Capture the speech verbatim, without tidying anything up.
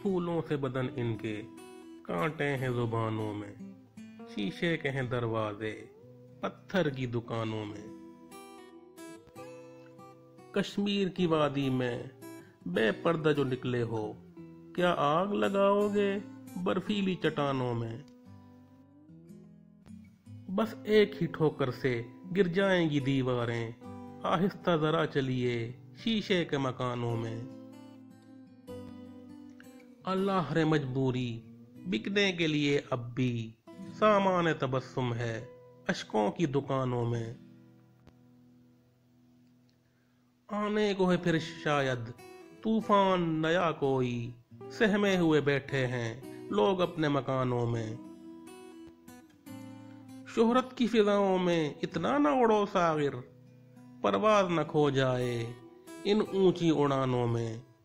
फूलों से बदन इनके, कांटे हैं जुबानों में, शीशे के हैं दरवाजे पत्थर की दुकानों में। कश्मीर की वादी में बेपर्दा जो निकले हो, क्या आग लगाओगे बर्फीली चट्टानों में। बस एक ही ठोकर से गिर जाएंगी दीवारें, आहिस्ता जरा चलिए शीशे के मकानों में। अल्लाह रे मजबूरी बिकने के लिए अब भी सामान तबस्सुम है अशकों की दुकानों में। आने को है फिर शायद तूफान नया कोई, सहमे हुए बैठे हैं लोग अपने मकानों में। शोहरत की फिजाओं में इतना न उड़ो सागिर, परवाज न खो जाए इन ऊंची उड़ानों में।